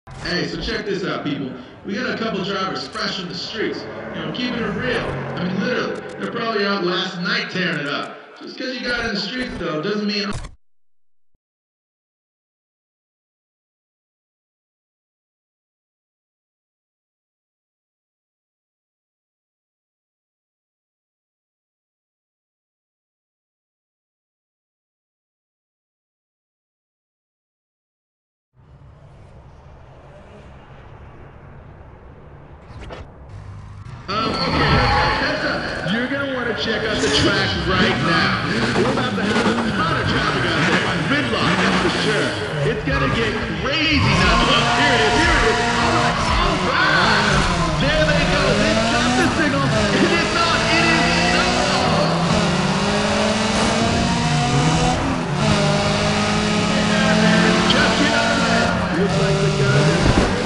Hey, so check this out, people. We got a couple drivers fresh from the streets. Keeping it real. I mean, literally, they're probably out last night tearing it up. Just because you got in the streets, though, doesn't mean. Okay, you're gonna want to check out the track right now. We're about to have a ton of traffic out there. Gridlock, that's for sure. It's gonna get crazy now. Oh, here it is, here it is. All right. There they go. They've got the signal. It is not. It is not. Just get out of there. Looks like the guy.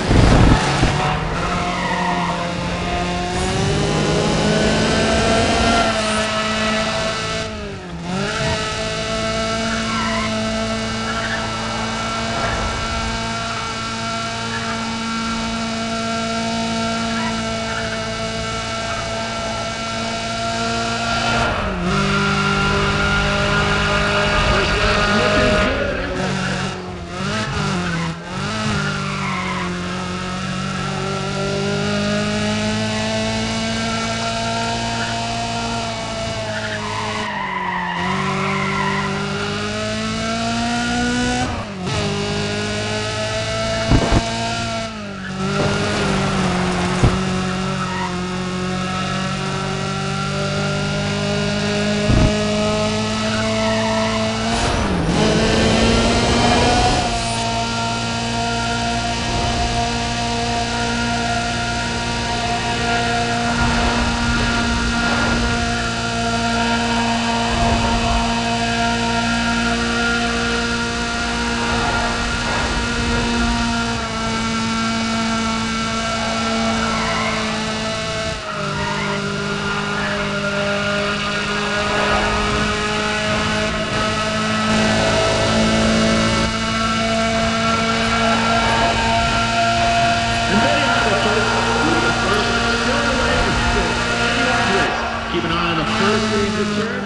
Keep an eye on the first stage return.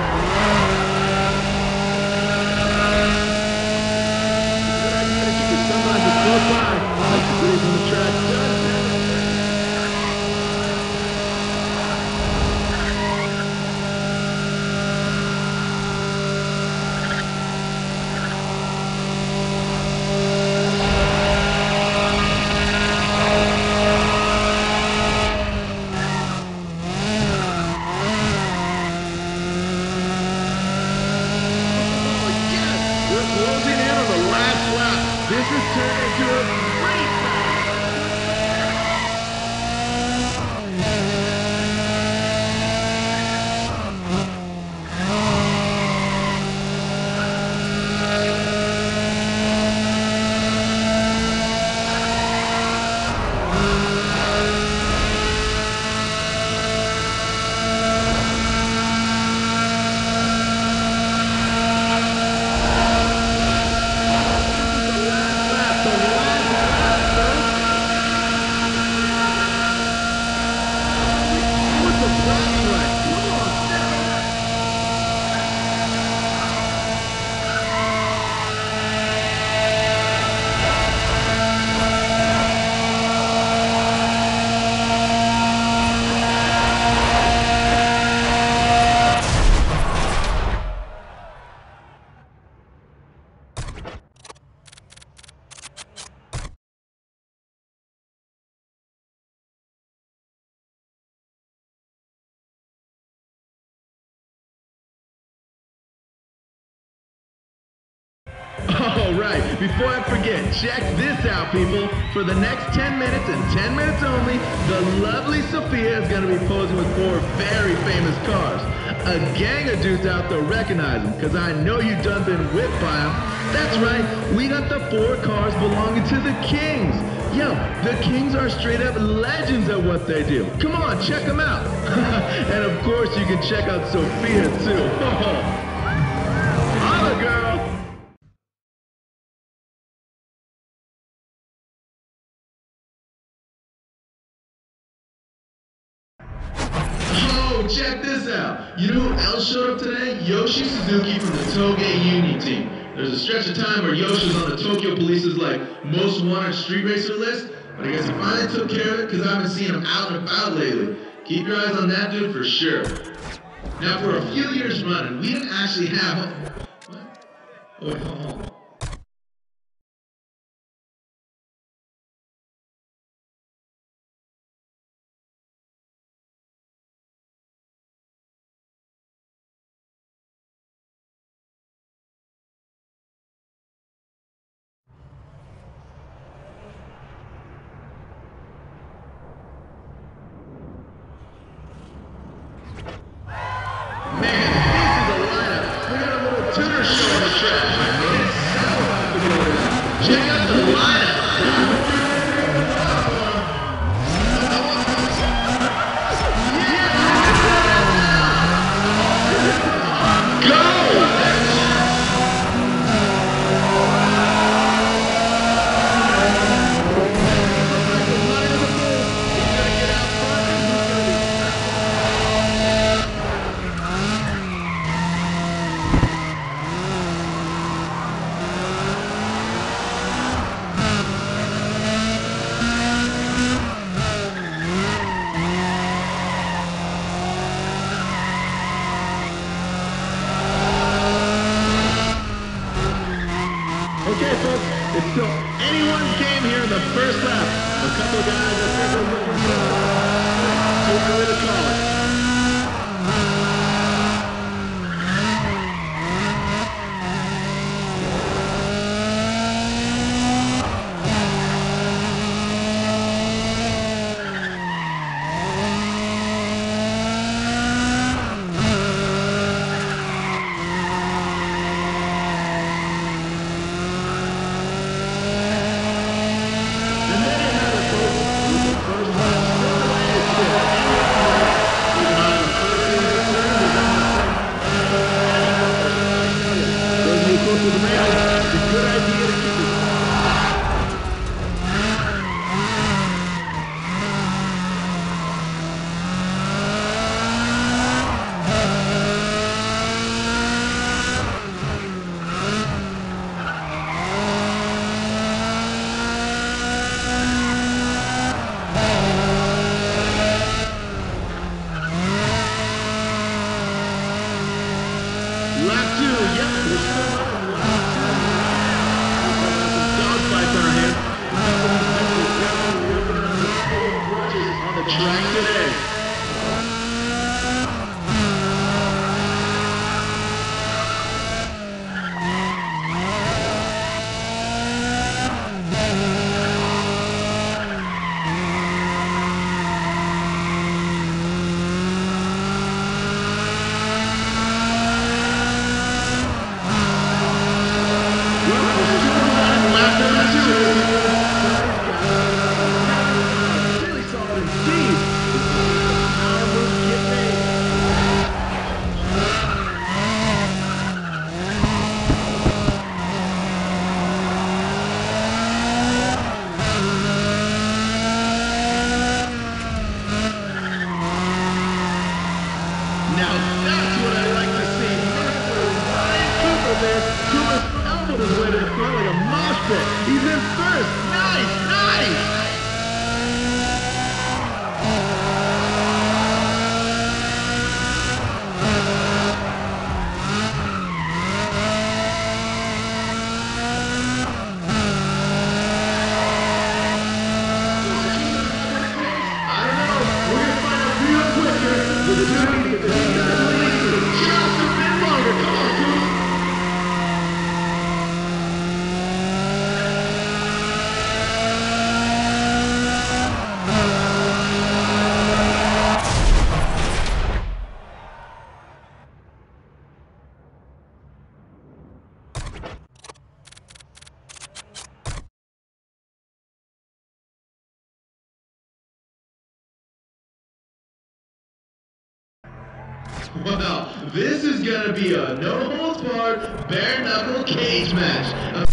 Sometimes it's close by, like the breeze on the track does. Closing in on the last lap. This has turned into a great All right, before I forget, check this out, people. For the next 10 minutes and 10 minutes only, the lovely Sophia is going to be posing with 4 very famous cars. A gang of dudes out there recognize them, because I know you done been whipped by them. That's right, we got the 4 cars belonging to the Kings. Yo, the Kings are straight up legends at what they do. Come on, check them out. And of course, you can check out Sophia too. Holla, girl. Oh, check this out. You know who else showed up today? Yoshi Suzuki from the Toge Union team. There's a stretch of time where Yoshi was on the Tokyo Police's most wanted street racer list, but I guess he finally took care of it because I haven't seen him out and about lately. Keep your eyes on that dude for sure. Now, for a few years running, we didn't actually have... What? Oh, wait, hold on. Man, this is a lineup. We got a little tuner show on the track. Check out the lineup. Okay, folks, it's still anyone's game here in the first lap. A couple of guys I think are looking too early to call it. Lap 2, yep, we're still running lap 2. We've got some dogfights on our hands. On the track today. Really solid indeed. Power moves get made. Now that's what I like to see. Ryan Cooper there. Cooper's elbowed his way to the front like a mosh pit. He's in first. Nice, nice. Well, this is gonna be a no-holds-barred, bare-knuckle cage match.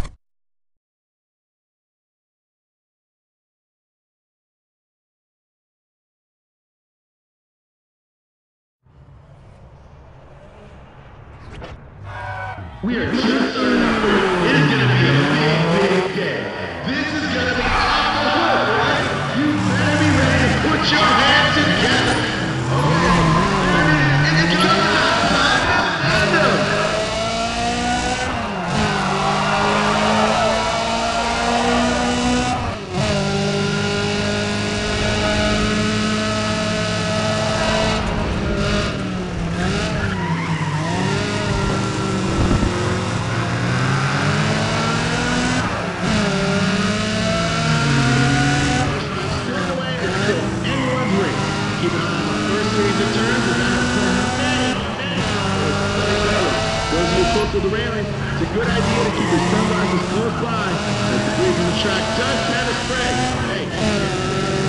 We are just starting out. It is going to be a big, big day. This is going to be off the hook, right? You better be ready to put your hands together. Okay, there it is. It's coming up. Time to send them. Keep an eye on the first series of turns as that those of you close to the railing, it's a good idea to keep your sunglasses close by as the breeze on the track does tend to spray. Hey.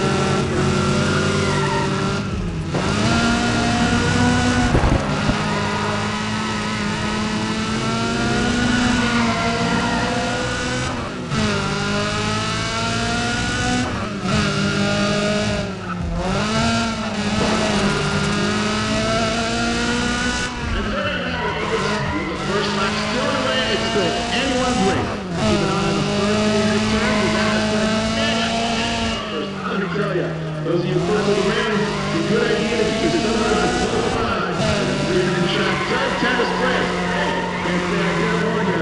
Anyone's race. Keep an eye on the first series of turns as that let me tell you, those of you close to the railing, it's a good idea to keep your sunglasses close by as the breeze on the track does tend to spray. Hey, can't say I didn't warn you.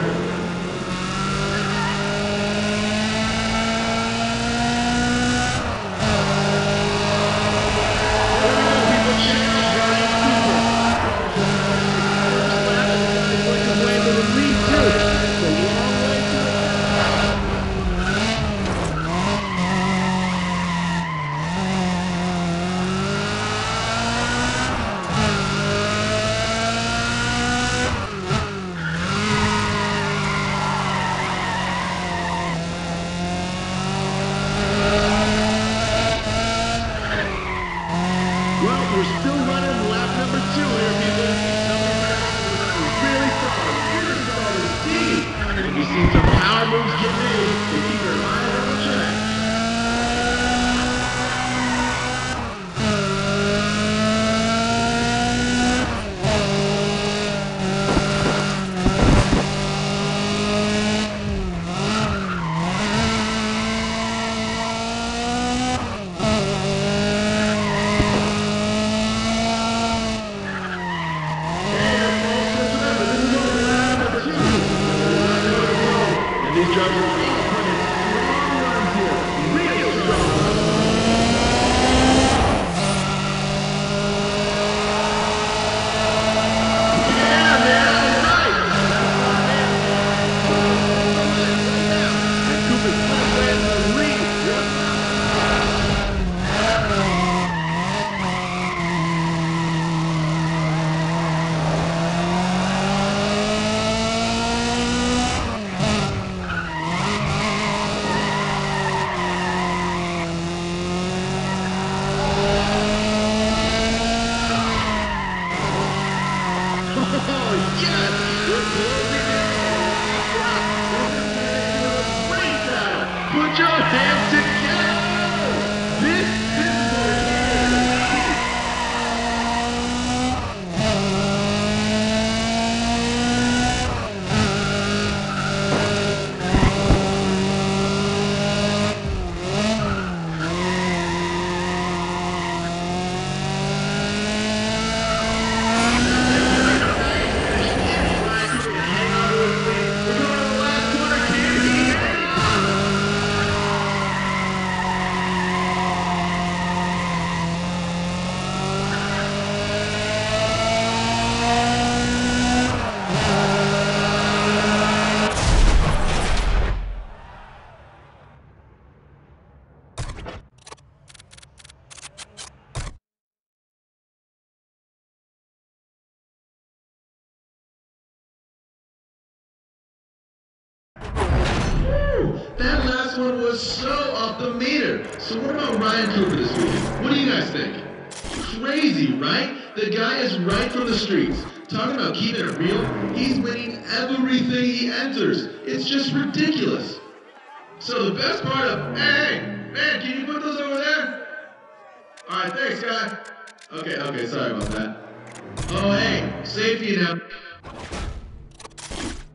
We're still running lap number 2 here, people. Really solid speed. We've seen some power moves get made to keep their line on the track. These drivers are putting strong runs here. Real strong. Yeah, man, that's right. And Cooper's halfway in the lead. Put your hands together! This is that last one was so off the meter. So what about Ryan Cooper this weekend? What do you guys think? Crazy, right? The guy is right from the streets. Talking about keeping it real, he's winning everything he enters. It's just ridiculous. So the best part of, hey, man, can you put those over there? All right, thanks, guy. Okay, sorry about that. Oh, hey, safety now.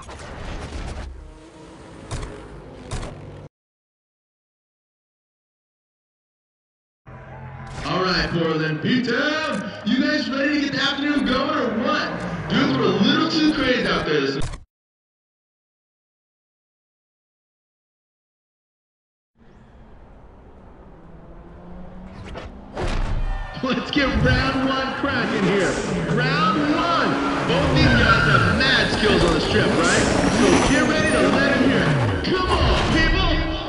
All right, Portland, P-Town, you guys ready to get the afternoon going or what? Dudes were a little too crazy out there this morning. Let's get round one cracking here. Round one. Both these guys have mad skills on the strip, right? So get ready to let them hear it. Come on, people.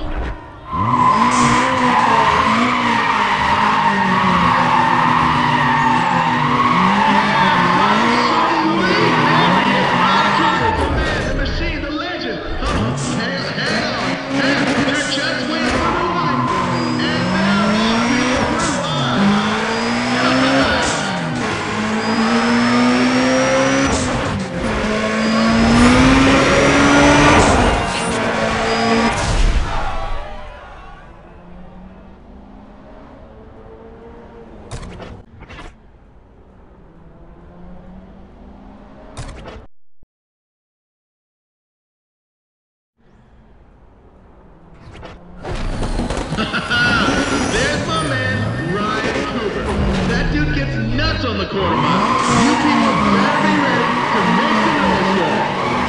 There's my man, Ryan Cooper. That dude gets nuts on the quarter mile. You people better be ready to make some noise for him.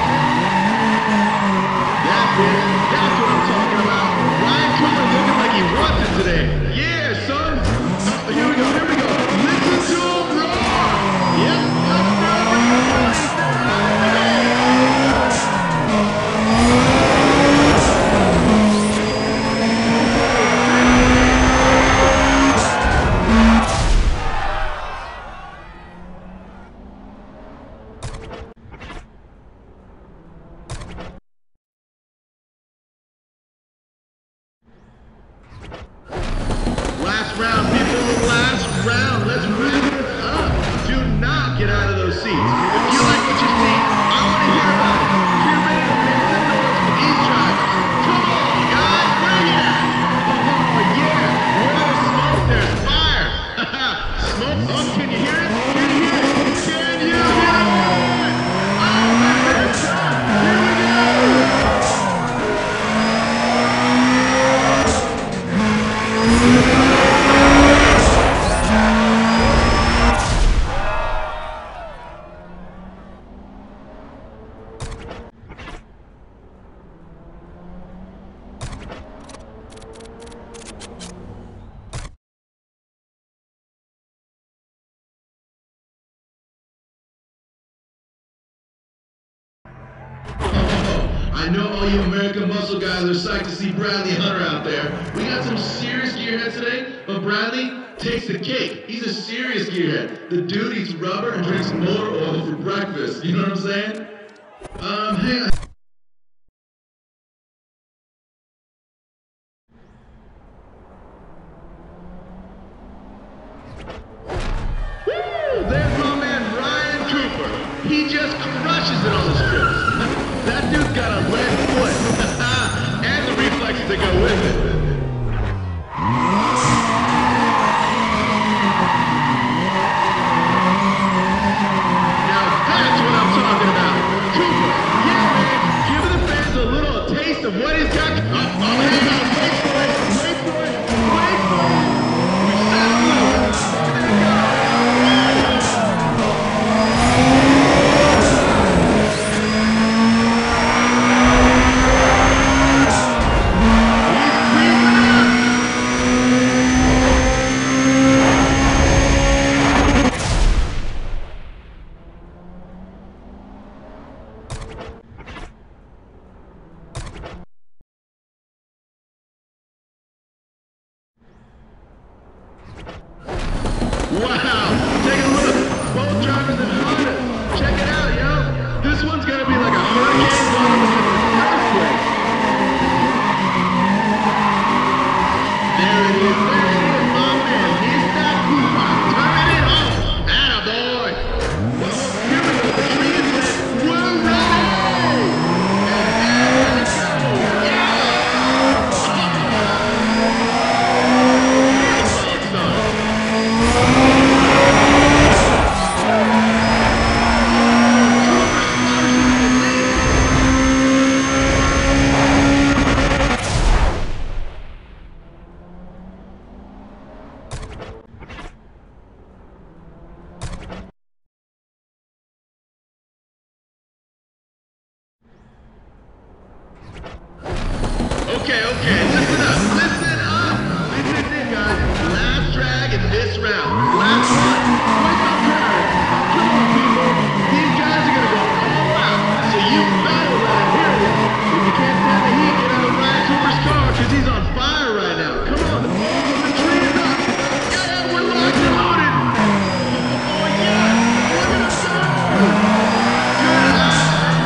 That's it. That's what I'm talking about. Ryan Cooper looking like he wants it today. Yeah, son. Oh, here we go. Here we go. Listen to him roar. Yep. Let's go. Last round, people, last round. Let's wrap this up. Do not get out of those seats. If you like what you see, I want to hear about it. Get ready to make some noise for these drivers. Come on, guys, bring it. Oh, yeah. Where there's smoke, there's fire. Smoke, oh, can you hear it? Can you hear it? Can you hear it? Oh, my goodness. Here we go. I know all you American muscle guys are psyched to see Bradley Hunter out there. We got some serious gearheads today, but Bradley takes the cake. He's a serious gearhead. The dude eats rubber and drinks motor oil for breakfast. You know what I'm saying? Hang on. Woo! There's my man Ryan Cooper. He just crushes it on the strips. That dude's got a lead foot. And the reflexes that go with it. Now that's what I'm talking about. Cooper, yeah, man. Okay, listen up. Listen up. This is it, guys. Last drag in this round. Last one. Quick on turn. Come on, people. These guys are going to go all out. So you better let it hear this. If you can't stand the heat, get out of Ryan Cooper's car because he's on fire right now. Come on. The tree is up. Yeah, we're locked and loaded. Oh, yes. Look at us go. Good.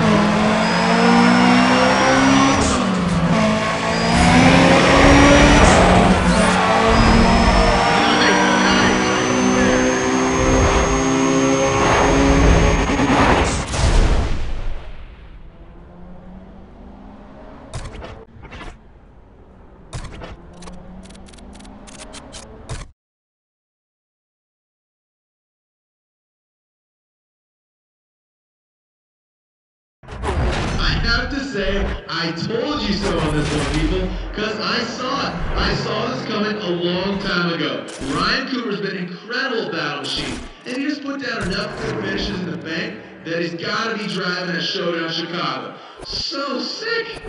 I have to say, I told you so on this one, people, because I saw it. I saw this coming a long time ago. Ryan Cooper's been an incredible battle machine, and he just put down enough good finishes in the bank that he's got to be driving at Showdown Chicago. So sick!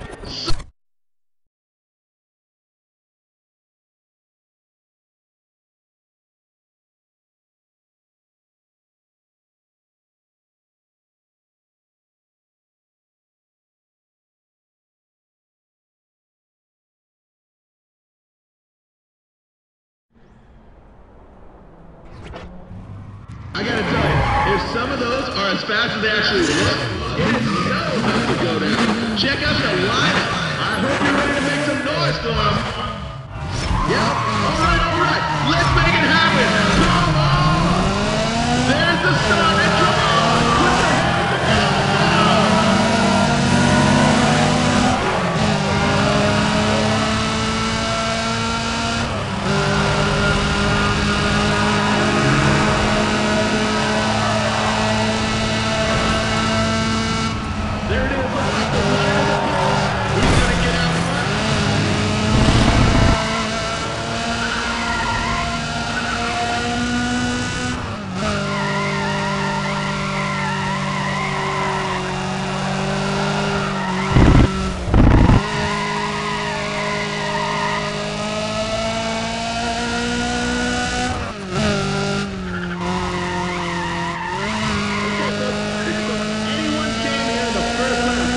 I gotta tell you, if some of those are as fast as they actually look, it is so tough to go down. Check out the lineup. I hope you're ready to make some noise for them. Yep. All right. Let's make it happen. Come on. There's the sun. And come on. Put your hands together. There it is. Who's gonna get out front? Anyone came here the first time.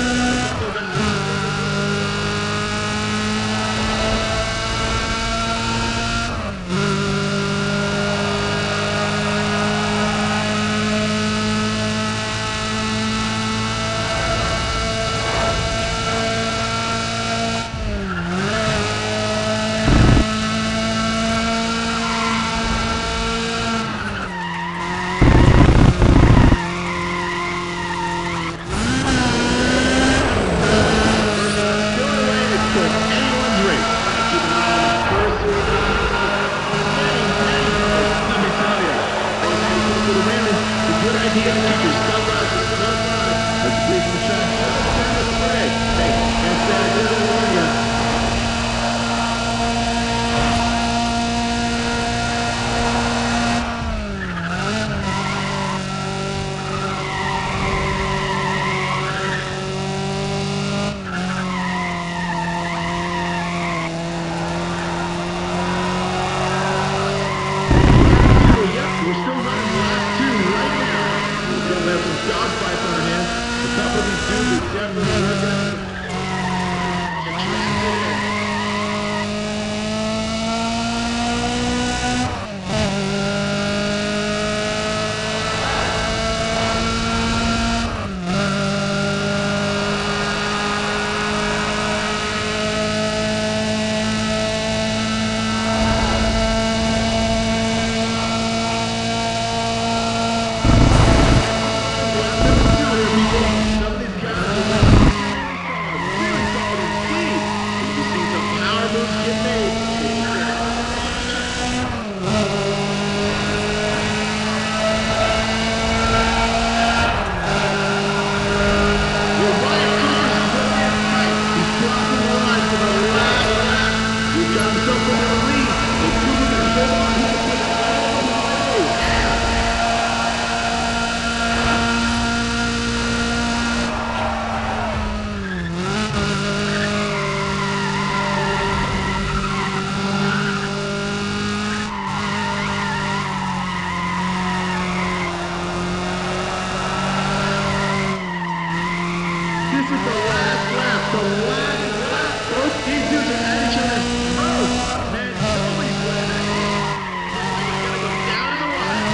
Some of these guys This is the last lap. The last lap, folks. These dudes are at each other's throats. And nobody's winning. It's gonna go down to the wire.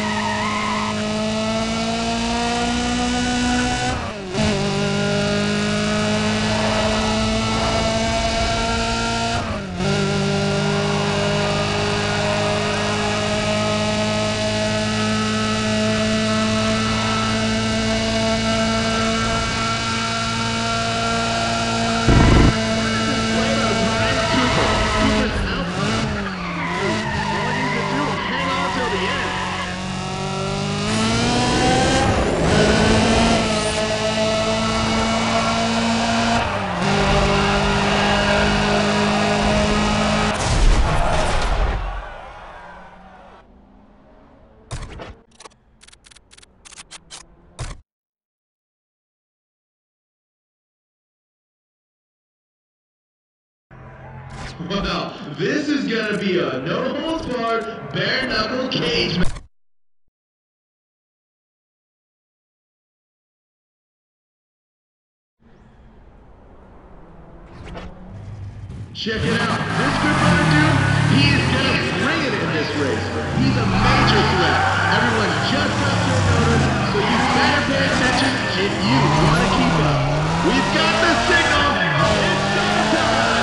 Well, this is gonna be a no-holds-barred, bare-knuckle cage match. Check it out. This Grip Runner dude, he is gonna bring it in this race. He's a major threat. Everyone's just got to notice, so you better pay attention if you want to keep up. We've got the signal. It's showtime.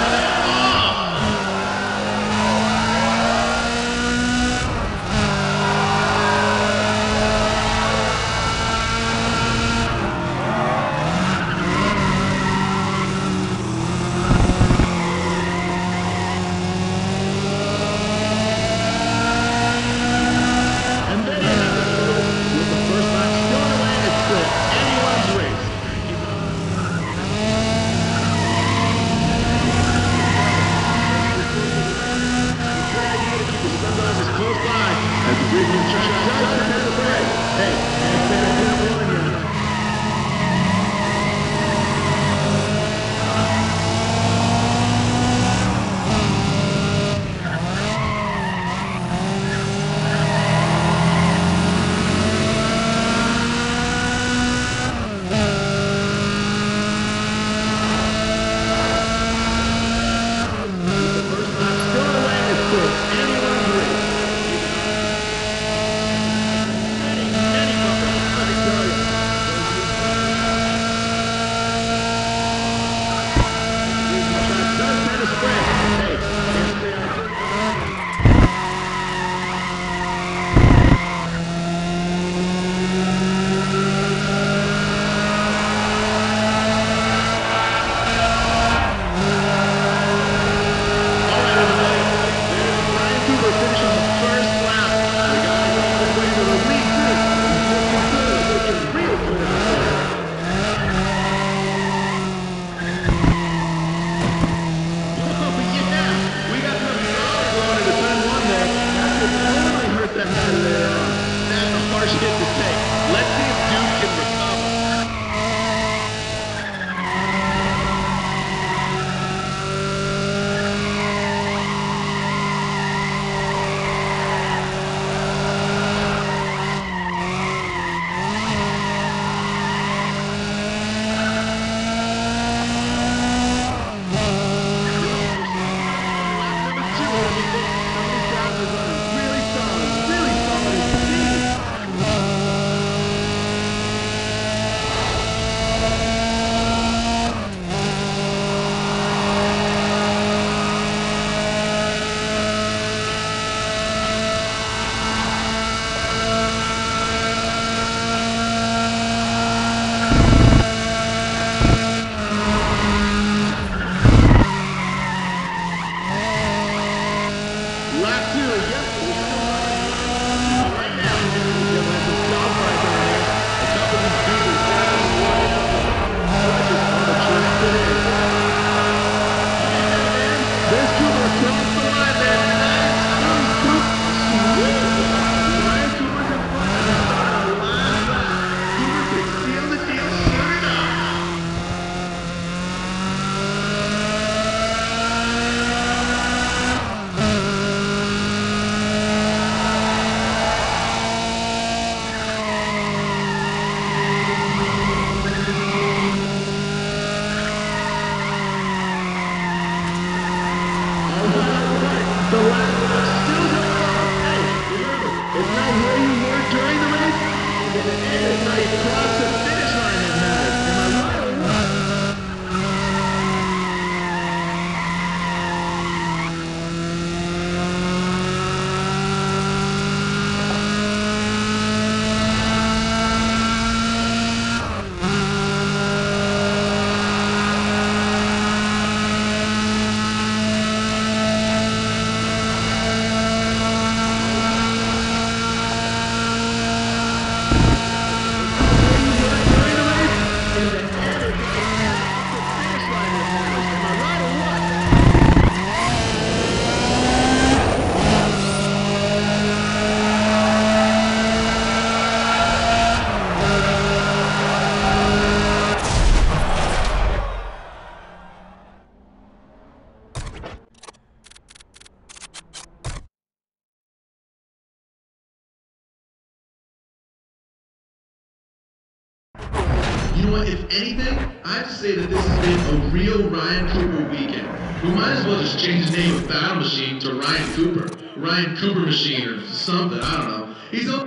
You know what? If anything, I have to say that this has been a real Ryan Cooper weekend. We might as well just change the name of Battle Machine to Ryan Cooper. Ryan Cooper Machine or something. I don't know. He's a...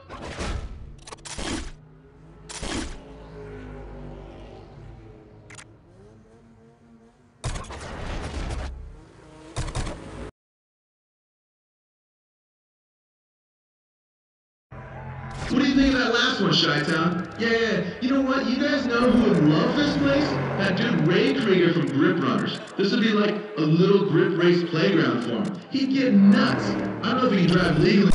What do you think of that last one, Chi-Town? Yeah. You know what? You guys know who would love this place? That dude Ray Krieger from Grip Runners. This would be like a little grip race playground for him. He'd get nuts. I don't know if he can drive legally.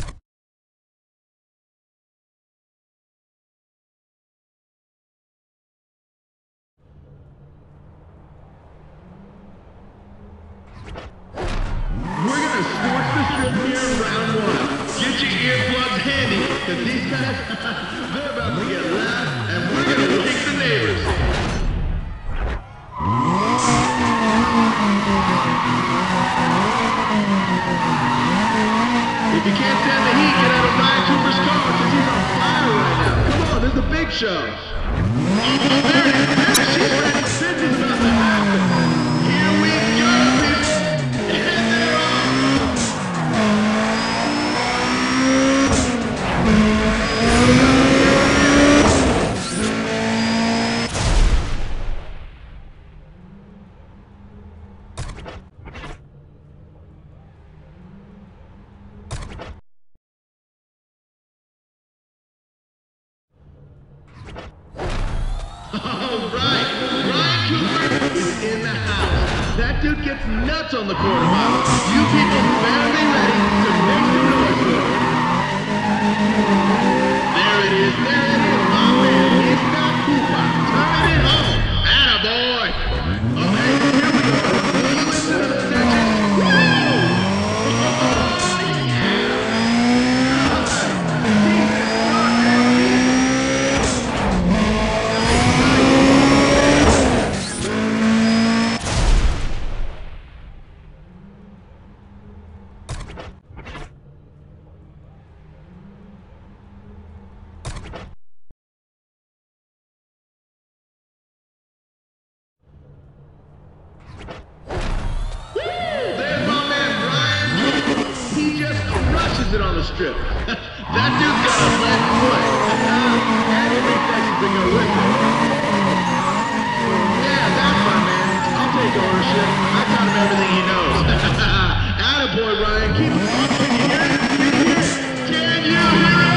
We're gonna scorch the strip here in round one. Get your earplugs handy, because these guys, they're about to get loud, and we're gonna kick the neighbors. If you can't stand the heat, get out of Ryan Cooper's car, because he's on fire right now. Come on, this is a big show. Oh, there it is. She's ready. This is about to happen. Here we go, people. That dude gets nuts on the quarter mile. You people better be ready to make some noise for him. There it is, my man. It's not Cooper. Turning it home. Attaboy. Okay, here we go. You listen to the section. Woo! It on the strip. That dude's got a left foot. And he reflexes to go with it. Yeah, that's my man. I'll take ownership. I taught him everything he knows. Attaboy, Ryan. Keep it up. Can you hear it? Can you hear it? Can you hear it?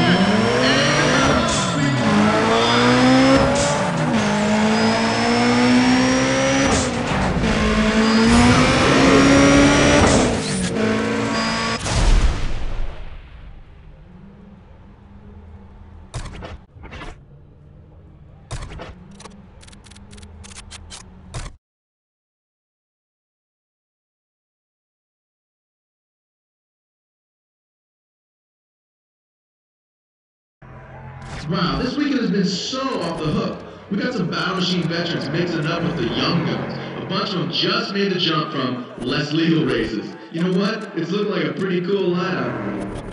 Wow, this weekend has been so off the hook. We got some Battle Machine veterans mixing up with the young guns. A bunch of them just made the jump from less legal races. You know what? It's looking like a pretty cool lineup.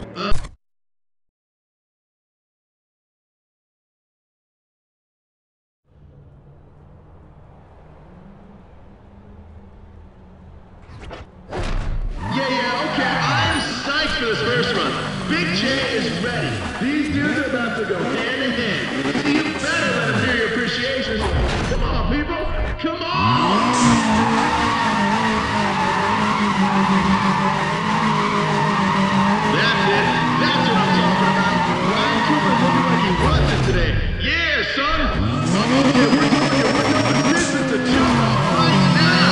For this first run. Big J is ready. These dudes are about to go hand in hand. So you better let them hear your appreciation. Come on, people. Come on. That's it. That's what I'm talking about. Ryan Cooper looking like he runs it today. Yeah, son. Okay, we're doing business to jump off right now.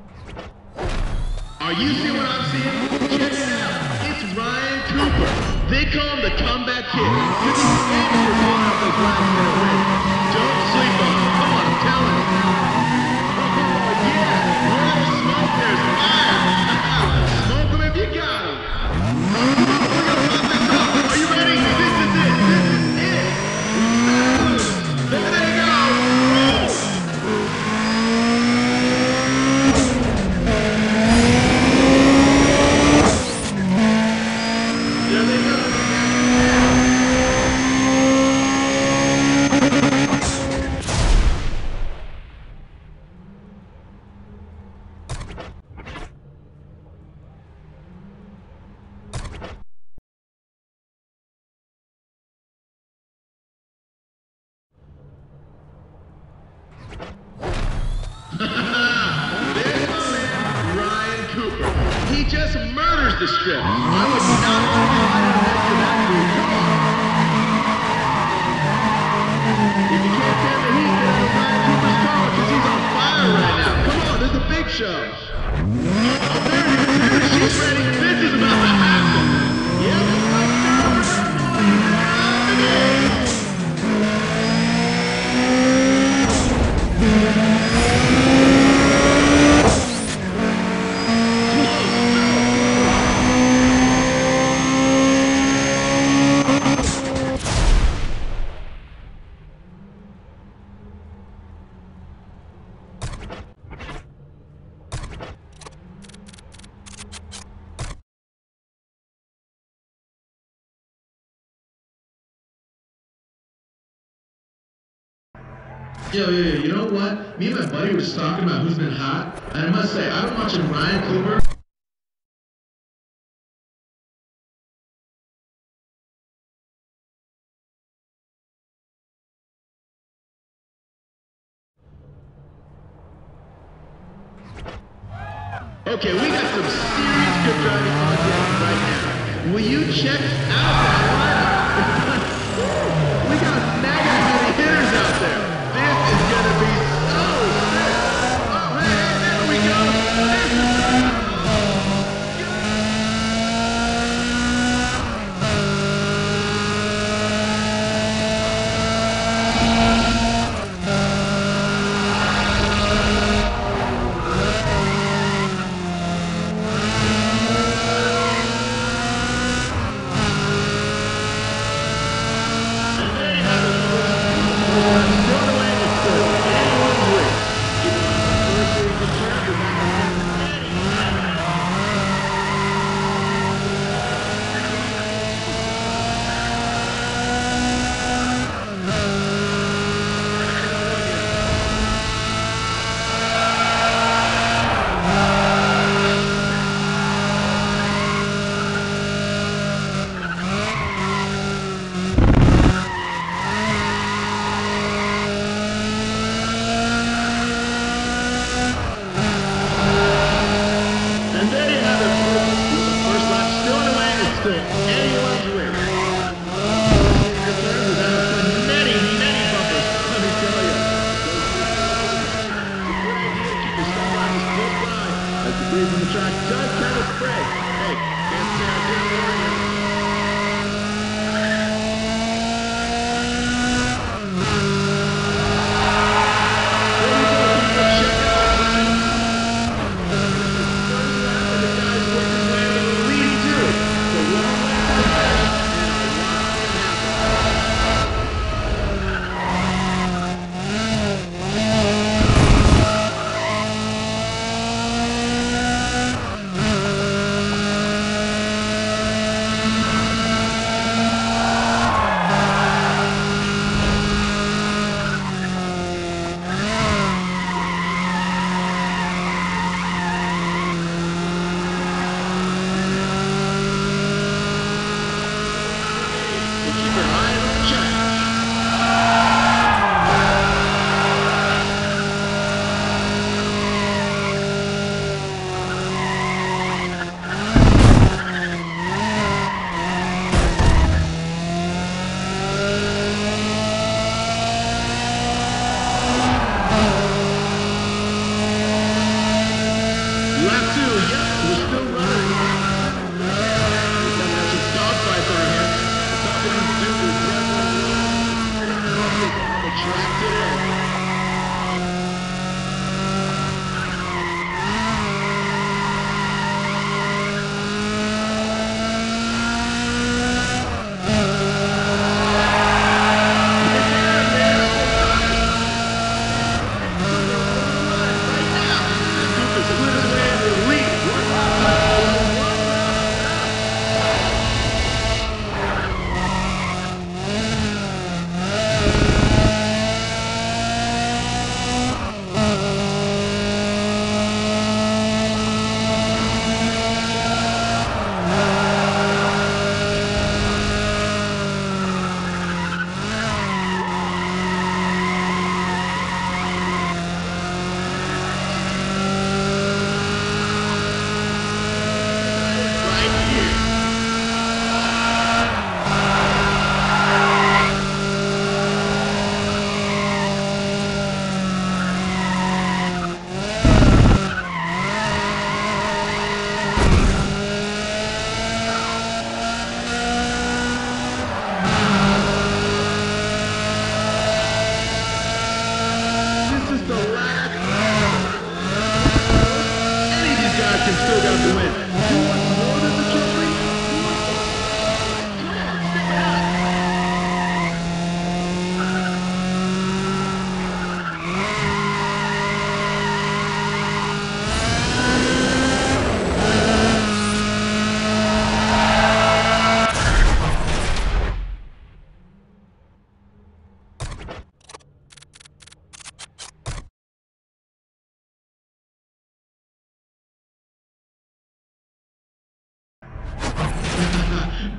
Are you seeing what I'm seeing? Check it out. It's Ryan Cooper. They call him the comeback kid. Because he's famous for pulling out those last minute wins. Don't sleep on him. Come on, I'm telling you. Oh, yeah. Little smoke, there's fire. Smoke him if you got him. Oh, we're going to pop this up. Are you ready? This is it. This is it. There they go. There they go. There's my man, Ryan Cooper. He just murders the strip. I would not want to fight next to that dude. Come on. If you can't stand the heat, get out of Ryan Cooper's car because he's on fire right now. Come on, this is a big show. Oh, there it is. There it is. She's ready. This is about to happen. Yep. Yo, you know what? Me and my buddy were just talking about who's been hot, and I must say, I've been watching Ryan Cooper. Okay, we got some serious good driving on deck right now. Will you check out that lineup? We got mega heavy hitters out there. This is gonna be so sick. Oh, hey, there we go. This is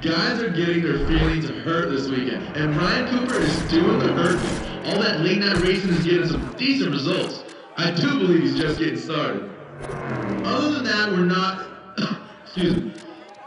Guys are getting their feelings hurt this weekend, and Ryan Cooper is doing the hurting. All that late night racing is getting some decent results. I do believe he's just getting started. Other than that, we're not... excuse me.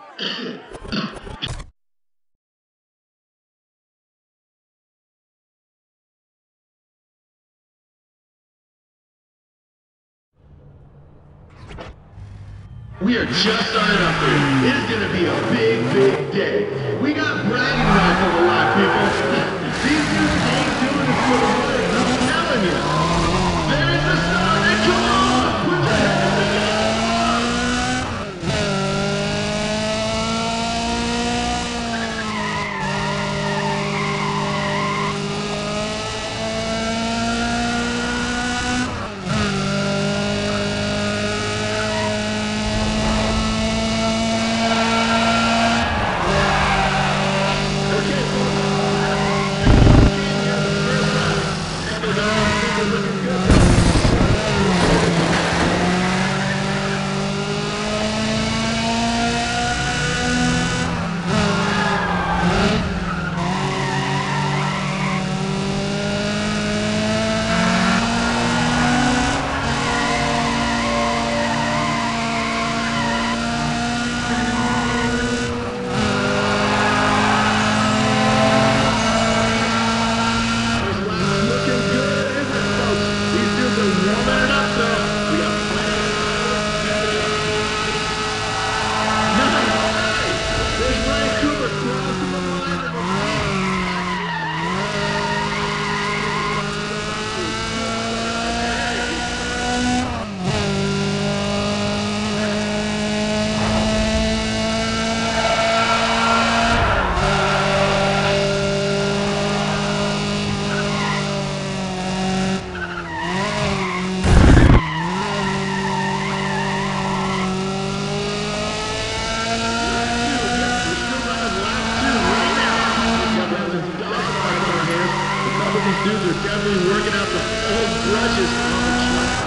We are just starting up here. It's gonna be a big, big day. We got bragging rights on the lot, people. These dudes ain't doing this for the money. I'm telling you. There's the start, and come on! Put your hands together! These dudes are definitely working out the old grudges on the track.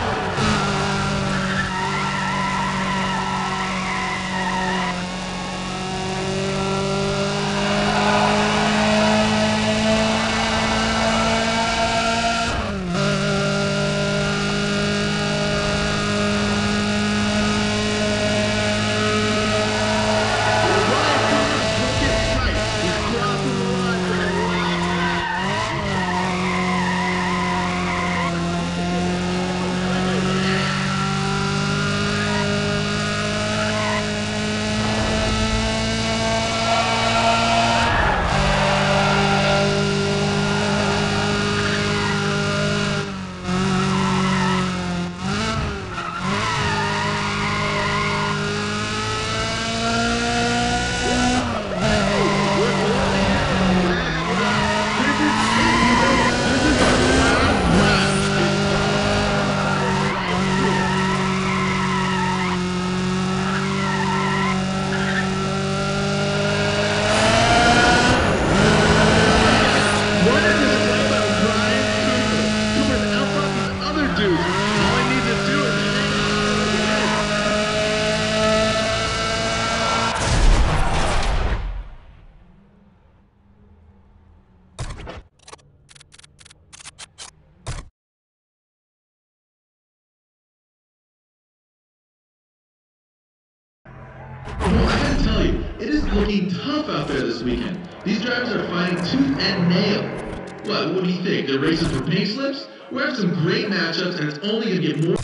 Well, I gotta tell you, it is looking tough out there this weekend. These drivers are fighting tooth and nail. What do you think? They're racing for pink slips? We're having some great matchups, and it's only gonna get more.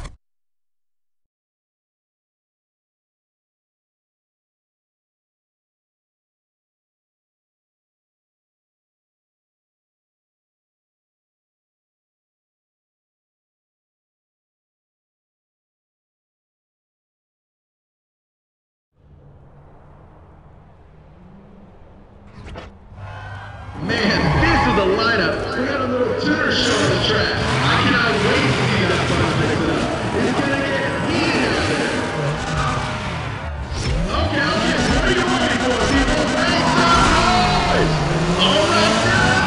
Man, this is a lineup. We got a little tuner show on the track. I cannot wait to see that bunch mix it up. It's gonna get heated out there. Okay, what are you looking for, people? Make some noise! All right, now!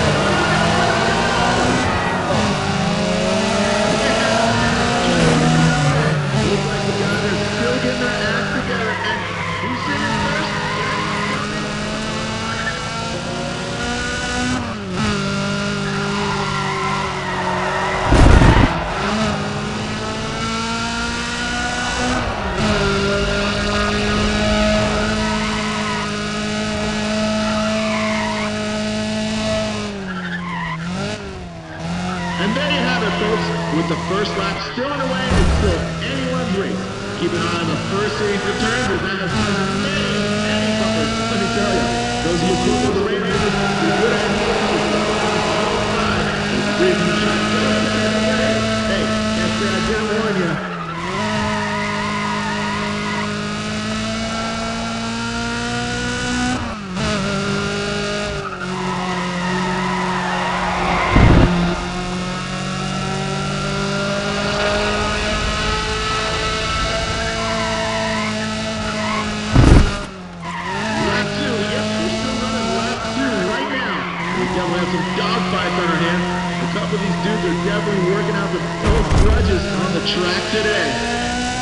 Looks like the guys are still getting their act together. And who's sitting first? And there you have it, folks. With the first lap still underway, it's still anyone's race. Keep an eye on the first series of turns as that has many bumpers. Let me tell you, those of you cool with the rain races, you're good at it. It's free from the track. Hey, can't say I didn't warn you. Definitely have some dogfights on our hands. A couple of these dudes are definitely working out some old grudges on the track today.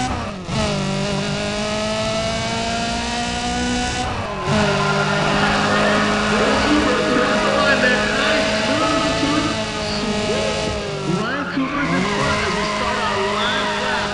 Ryan Cooper's in front as we start our last lap.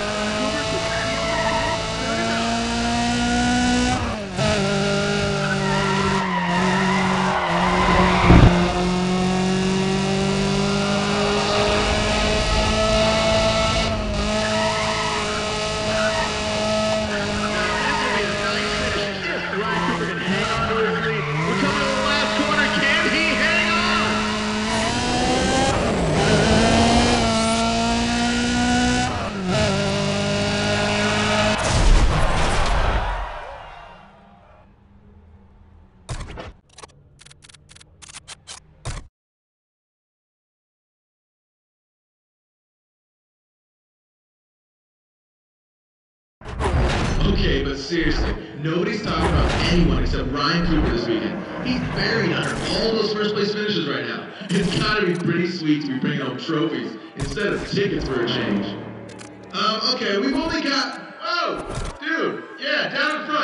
Okay, but seriously, nobody's talking about anyone except Ryan Cooper this weekend. He's buried under all those first place finishes right now. It's gotta be pretty sweet to be bringing home trophies instead of tickets for a change. Okay, we've only got... Oh, dude, yeah, down in front.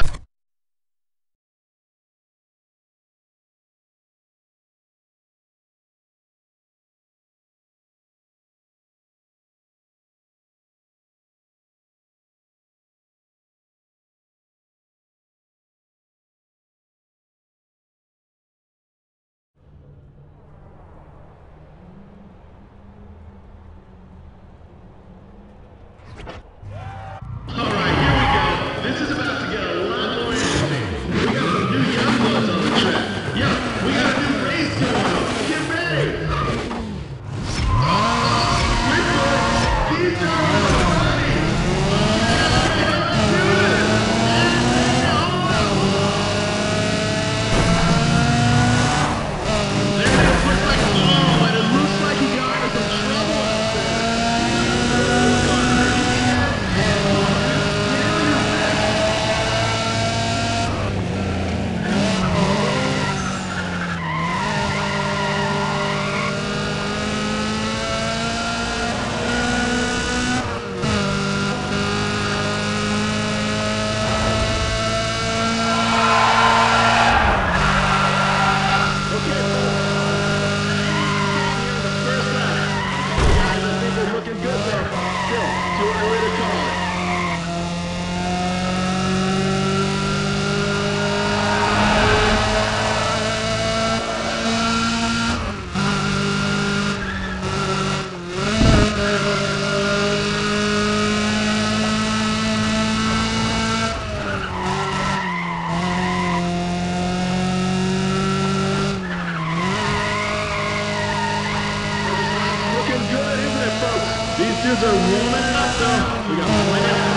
These dudes are warming it up, though. We got plenty of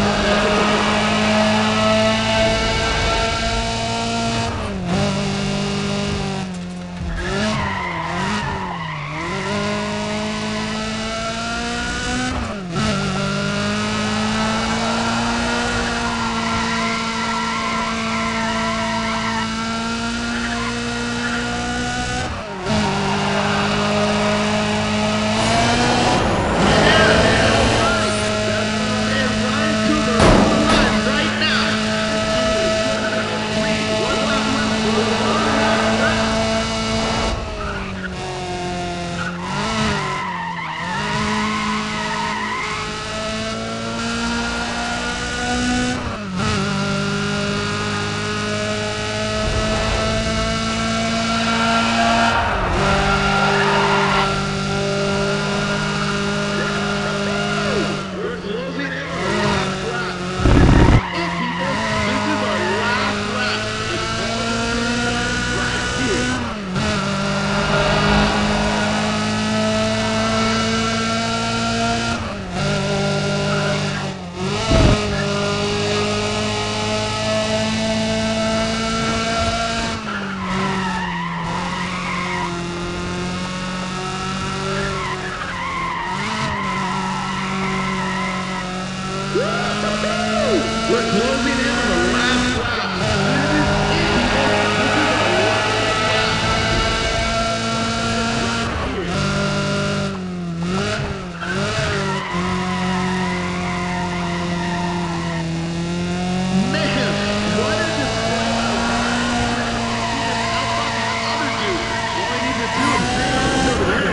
power. Ryan Cooper We're closing in on the last lap. This is it. This is our man, what a display of other dude. All I need to do is bring it over there.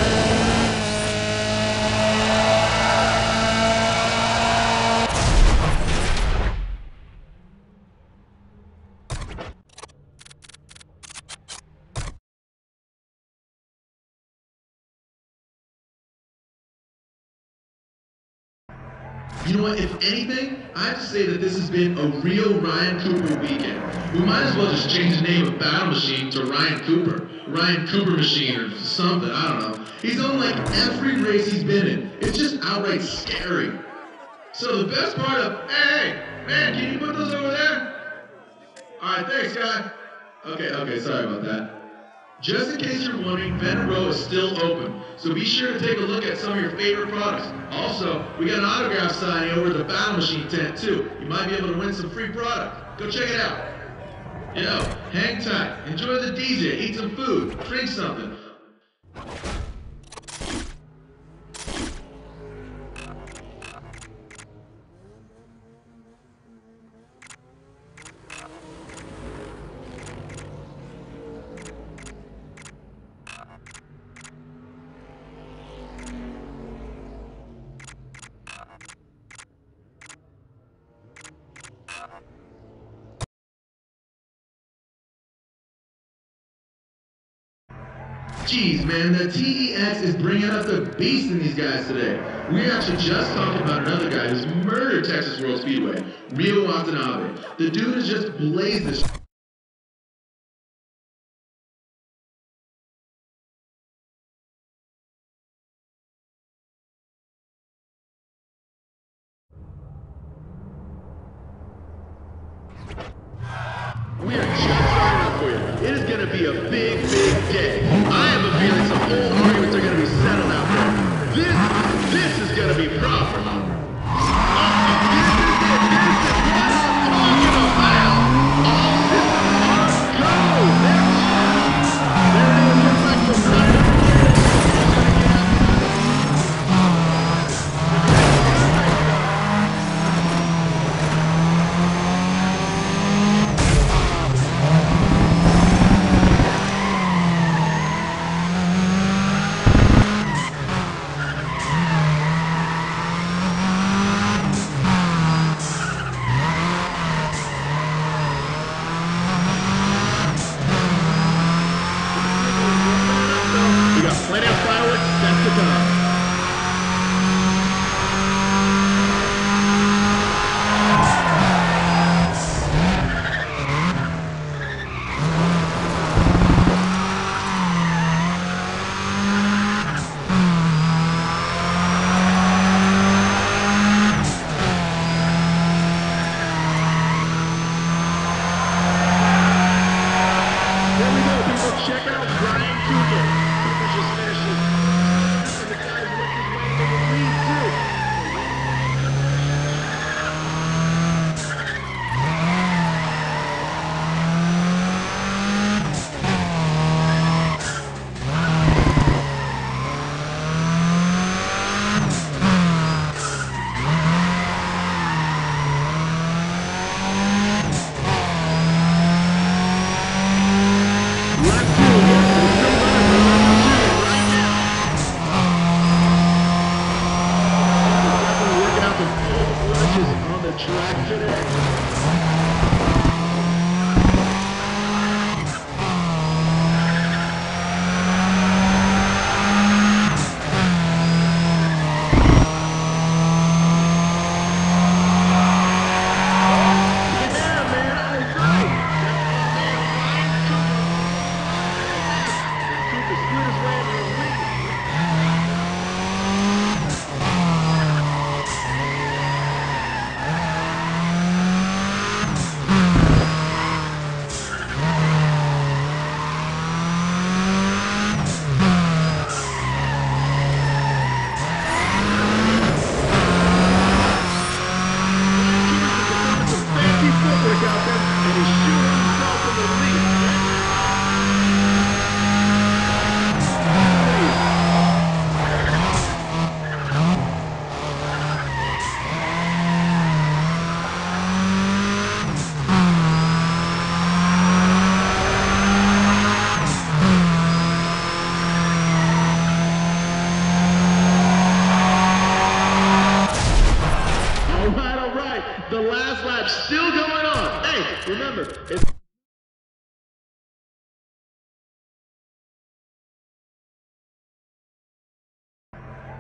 You know what, if anything, I have to say that this has been a real Ryan Cooper weekend. We might as well just change the name of Battle Machine to Ryan Cooper. Ryan Cooper Machine or something, I don't know. He's on like every race he's been in. It's just outright scary. So the best part of, hey, man, can you put those over there? Alright, thanks, guy. Okay, sorry about that. Just in case you're wondering, Vendor Row is still open, so be sure to take a look at some of your favorite products. Also, we got an autograph signing over at the Battle Machine tent too. You might be able to win some free product. Go check it out. Yo, hang tight, enjoy the DJ, eat some food, drink something. Jeez, man, the TEX is bringing up the beast in these guys today. We actually just talked about another guy who's murdered Texas World Speedway, Rio Watanabe. The dude has just blazed this. We are just starting up for you. It is going to be a big, big day. I have a feeling some old arguments are going to be settled out there. This is going to be proper. This is it. This is what I'm talking about. All systems are go. There it is. Looks like we're running.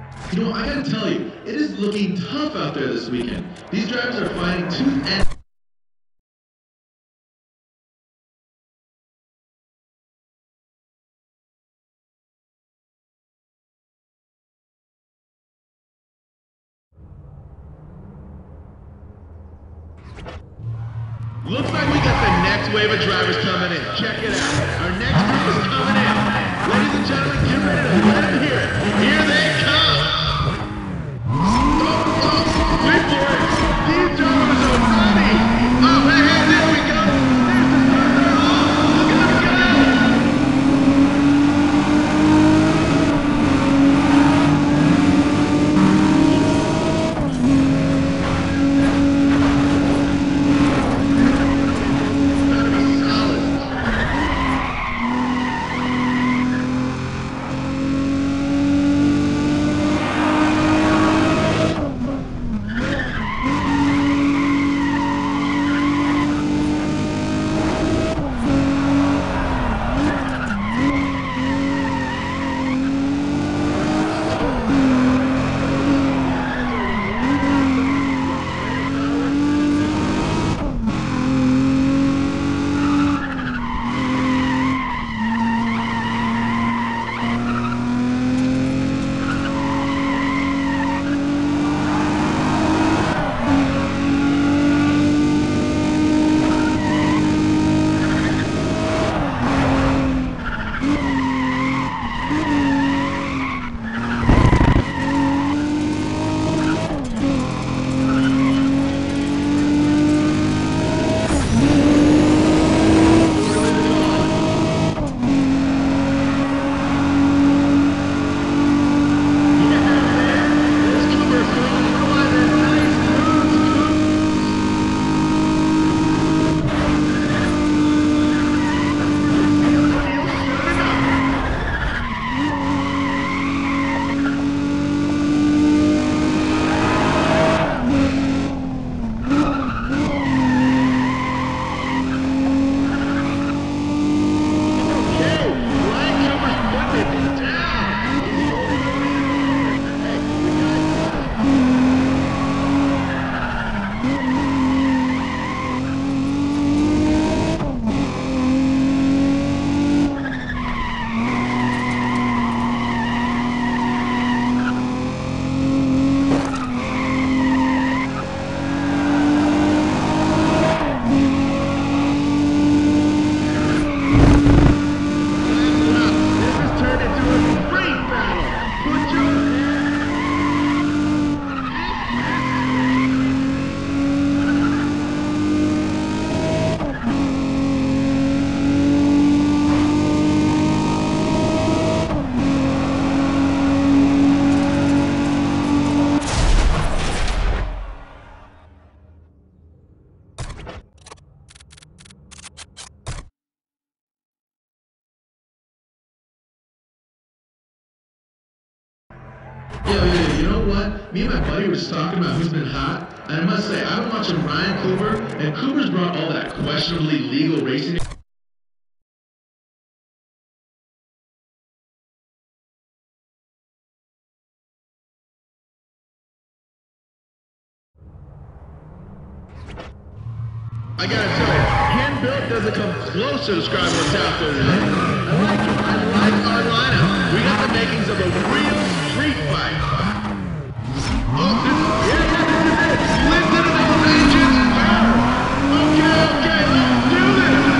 You know, I gotta tell you, it is looking tough out there this weekend. These drivers are fighting tooth and... Looks like we got the next wave of drivers coming in. Check it out. Our next group is coming in. Ladies and gentlemen, get ready to let them hear it. Here they come. Wait for it. These drivers are ready. Oh, hey, there we go. There's the starter. Oh, look at them go. Yo, you know what? Me and my buddy were just talking about who's been hot, and I must say, I've been watching Ryan Cooper, and Cooper's brought all that questionably legal racing. I gotta tell you, hand-built doesn't come close to describing what's out there today. I like our lineup. We got the makings of a real street fight. Oh, this is it. Lift it in those engines. Okay, let's do this.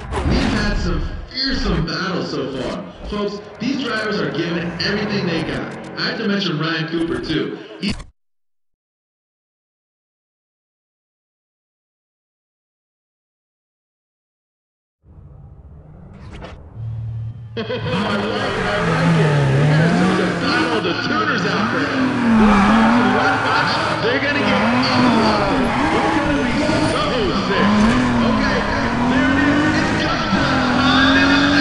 We've had some fearsome battles so far. Folks, these drivers are giving everything they got. I have to mention Ryan Cooper, too. I like it. We're going to see the battle of the tuners out there. Those cars in one bunch, they're going to get unlocked. It's going to be so sick. Okay, there it is. It's go time.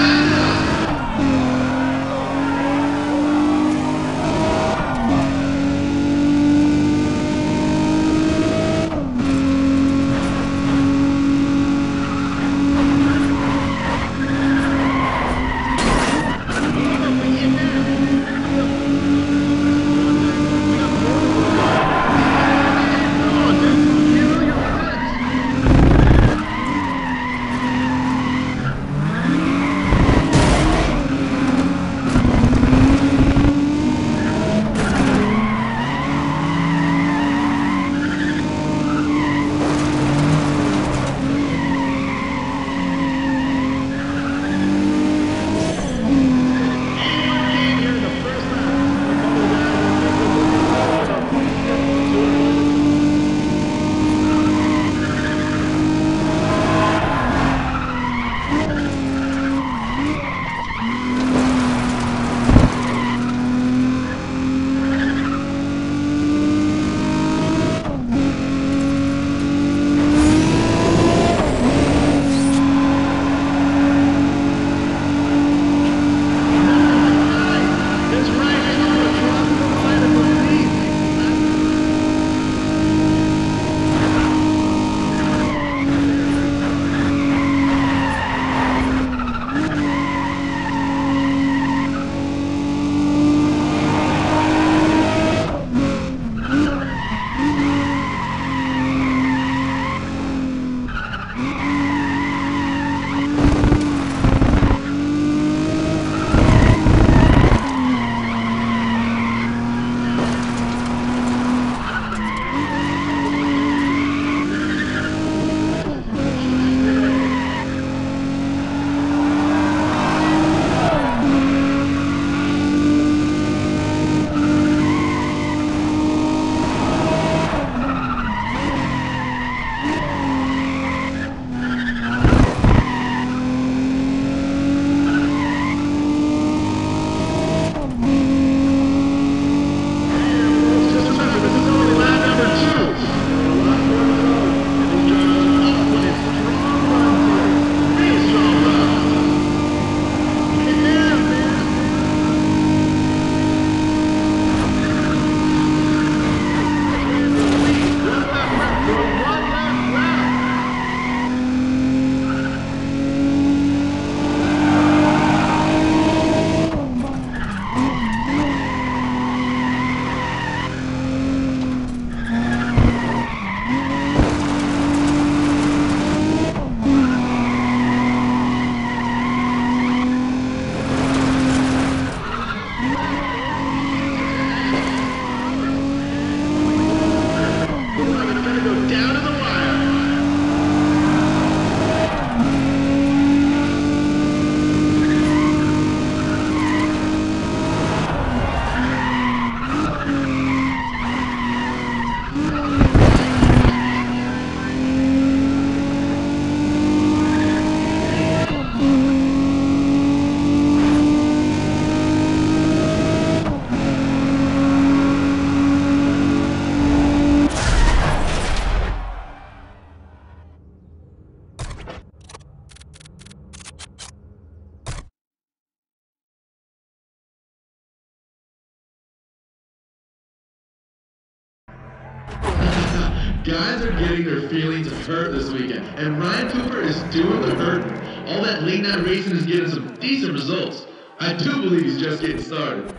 Guys are getting their feelings hurt this weekend, and Ryan Cooper is doing the hurting. All that late night racing is getting some decent results. I do believe he's just getting started.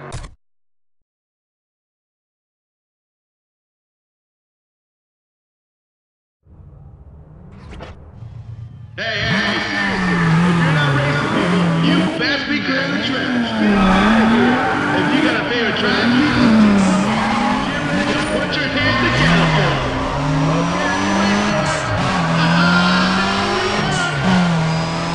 Hey, seriously, if you're not racing people, you best be clearing the trash. Get out of here. If you got a favorite track, get ready to put your hands together for it. Okay,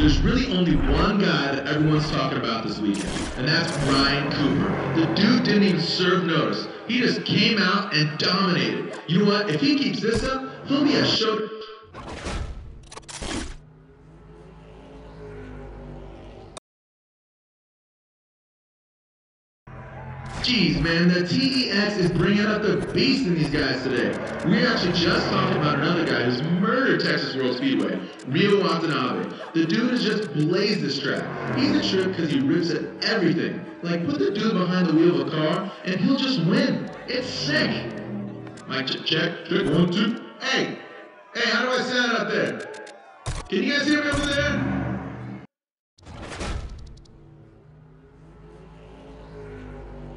there's really only one guy that everyone's talking about this weekend, and that's Ryan Cooper. The dude didn't even serve notice. He just came out and dominated. You know what? If he keeps this up, he'll be a show. Jeez, man, the TEX is bringing up the beast in these guys today. We actually just talked about another guy who's murdered Texas World Speedway, Ryo Watanabe. The dude has just blazed this track. He's a trip because he rips at everything. Like, put the dude behind the wheel of a car, and he'll just win. It's sick. Mic check, 1, 2. Hey, how do I sound out there? Can you guys hear me over there?